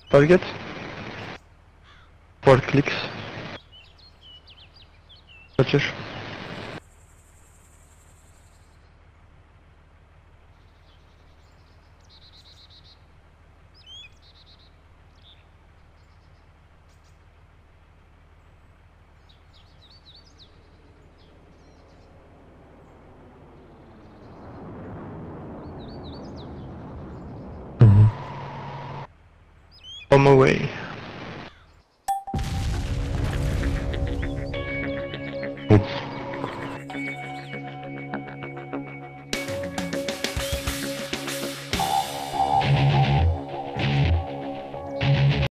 Target. 4 clicks. Chociaż. On my way. It's